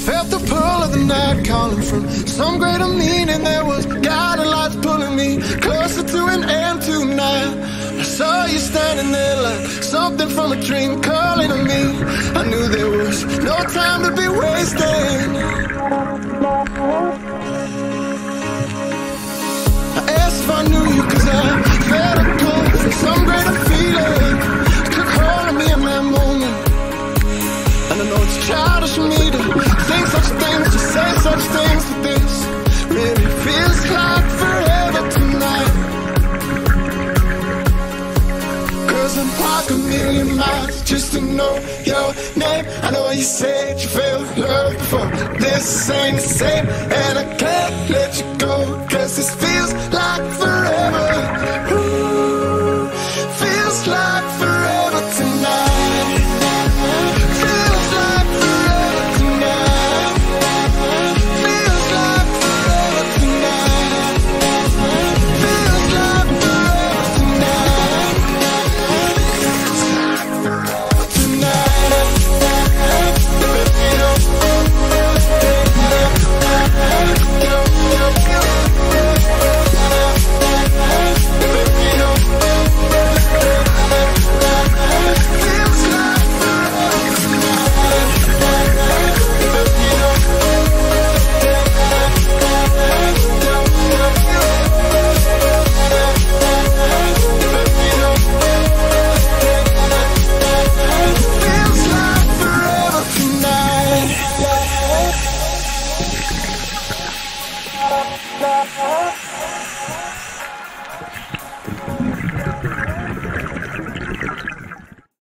Felt the pull of the night calling from some greater meaning. There was guiding lights pulling me closer to an end tonight. I saw you standing there like something from a dream calling to me. I knew there was no time to be wasting. I asked if I knew you cause I felt a pull from some greater feeling. You took hold of me in that moment. And I know it's childish of me to think such things, to say such things, but this really feels like forever tonight. Cause I'd walk a million miles just to know your name. I know you said you felt love before, this ain't the same. And I can't let you go, cause this feels like forever.